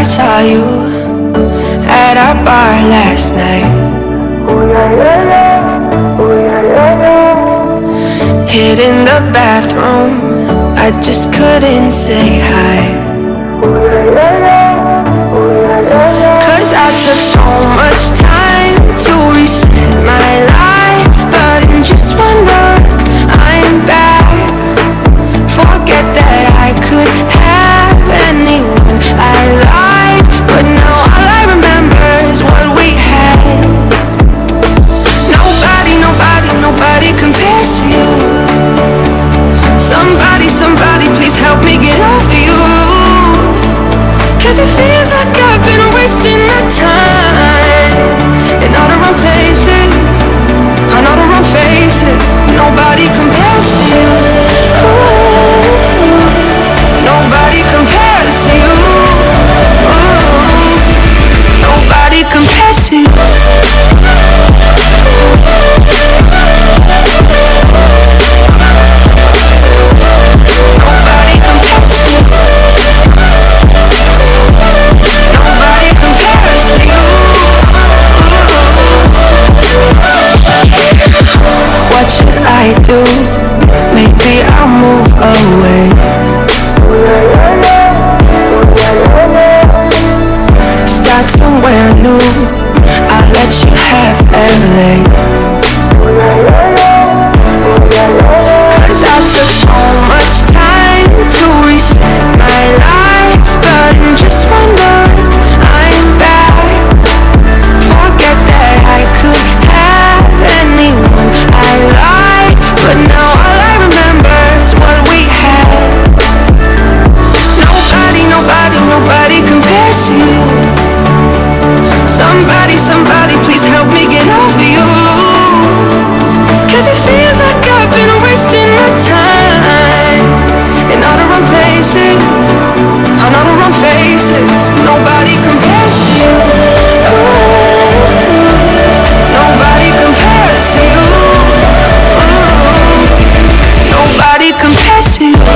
saw you at our bar last night. Hid in the bathroom, I just couldn't say hi. 'Cause I took so much time to reset my life, but in just one look, I'm back. Forget that I could have anyone I like, but now all I remember is what we had. Nobody, nobody, nobody compares to you. Somebody, somebody, please help me get over you. 'Cause it feels like I've been wasting my time in all the wrong places, on all the wrong faces. Nobody compares to you. Ooh, nobody compares to you. Ooh, nobody compares to you. What should I do? Maybe I'll move away. Start somewhere new. I'll let you have LA. 'Cause I took so much time to reset my life, but in just one look, I'm back. Forget that I could have anyone I like, but now all I remember is what we had. Nobody, nobody, nobody compares to you. Somebody, somebody, please help me get over you. 'Cause it feels like I've been wasting my time in all the wrong places, on all the wrong faces. Nobody compares to you. Ooh, nobody compares to you. Ooh, nobody compares to you.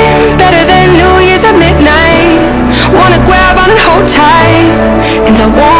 Hold tight, and I won't